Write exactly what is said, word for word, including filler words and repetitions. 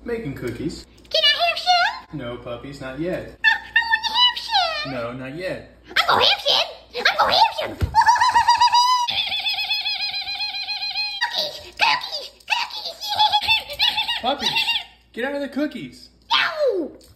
Making cookies. Can I have some? No, puppies, not yet. I, I want to have some. No, not yet. I'm gonna have some. I'm gonna have some. Cookies, cookies, cookies. Puppies, get out of the cookies. No.